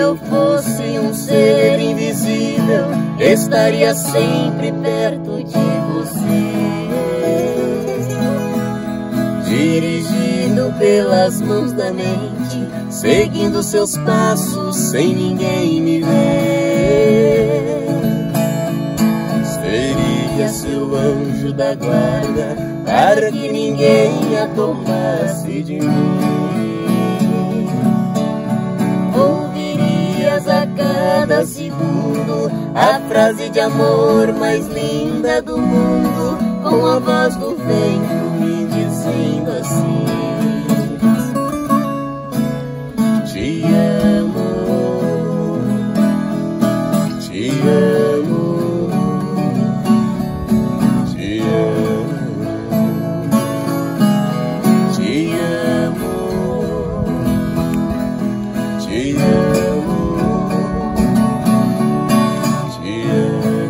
eu fosse um ser invisível, estaria sempre perto de você, dirigido pelas mãos da mente, seguindo seus passos sem ninguém me ver. Seria seu anjo da guarda para que ninguém a tomasse de mim. Ouvirias a cada segundo a frase de amor mais linda do mundo, com a voz do vento me dizendo assim: te amo, te amo, te amo, te amo, te amo, te amo.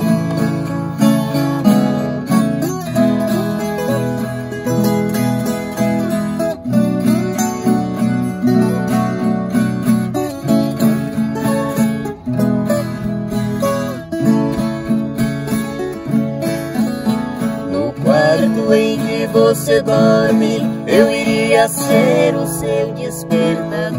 Em que você dorme, eu iria ser o seu despertador,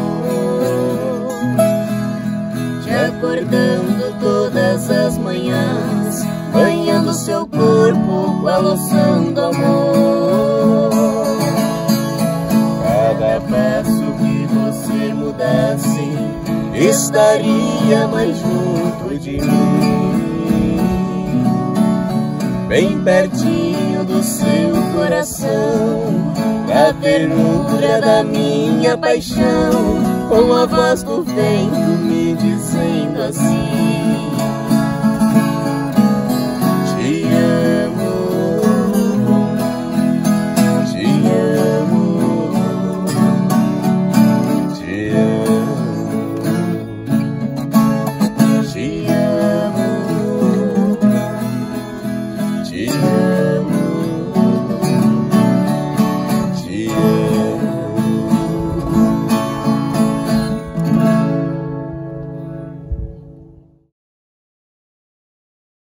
te acordando todas as manhãs, banhando seu corpo com a loção do amor. Cada passo que você mudasse, estaria mais junto de mim, bem pertinho do seu coração, da ternura da minha paixão, com a voz do vento me dizendo assim: te amo, te amo, te amo, te amo, te amo.